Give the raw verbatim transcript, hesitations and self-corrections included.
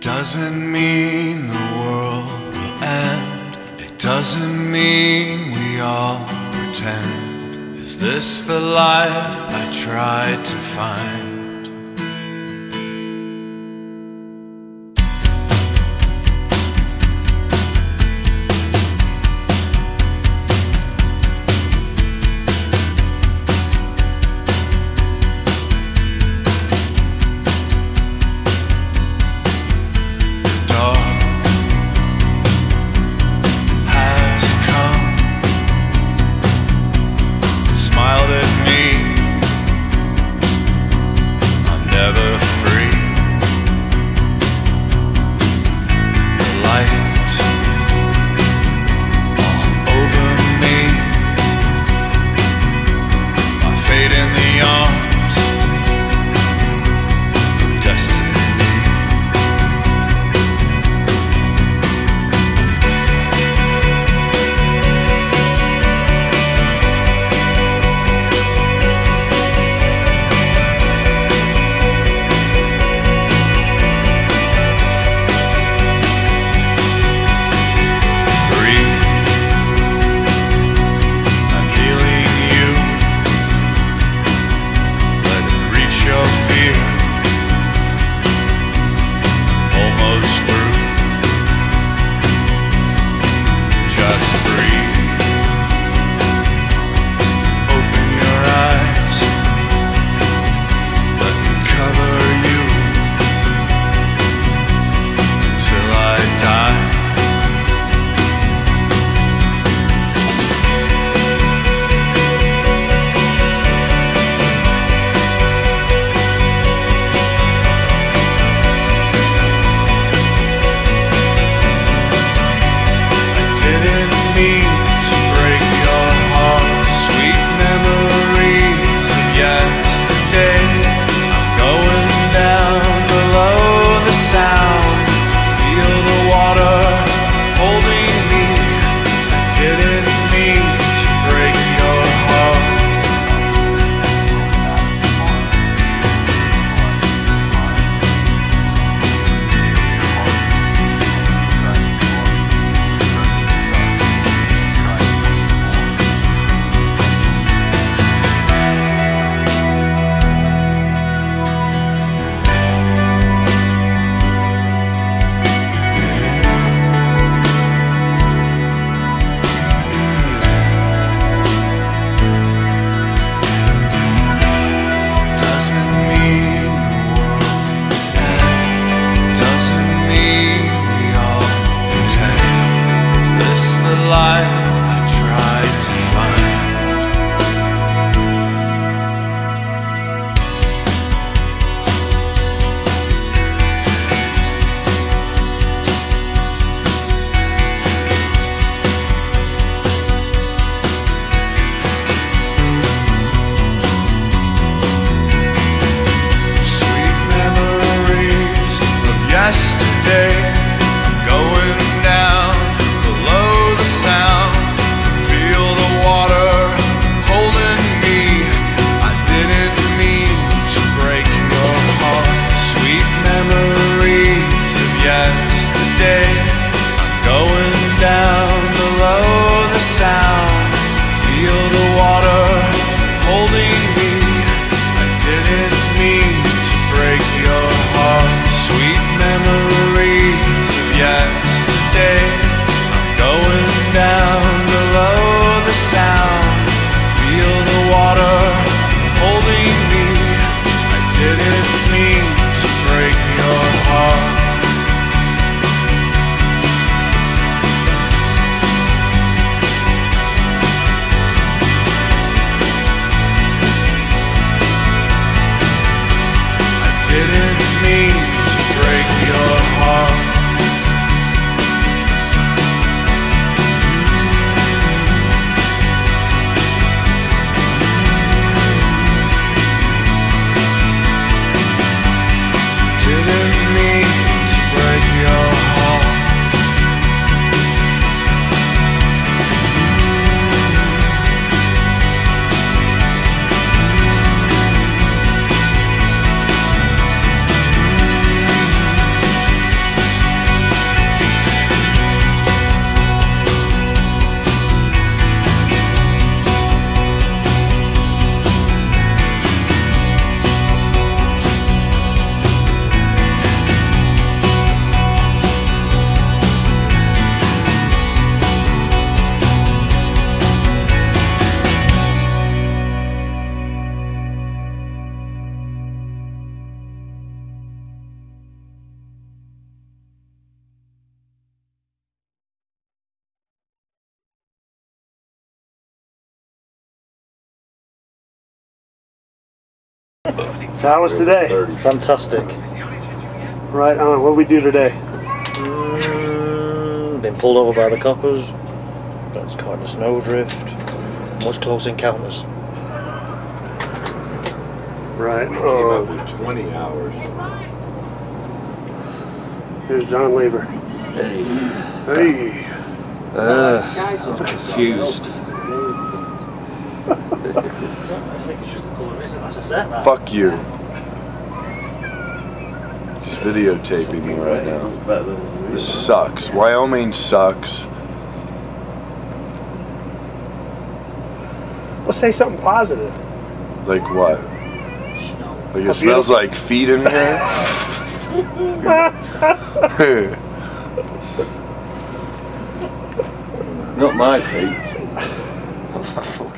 doesn't mean the world will end. It doesn't mean we all pretend. Is this the life I tried to find? So how was today? Fantastic. Right on. What did we do today? Mm, been pulled over by the coppers. That's caught in a snowdrift. Much close encounters. Right. Came Oh, up with twenty hours. here's John Lever. Hey. Hey. Uh, I'm confused. I think it's just the colour, isn't it? That's a set, that. Fuck you. He's videotaping me right now. This sucks. Wyoming sucks. Let's say something positive. Like what? Like it smells like feet in here? Not my feet.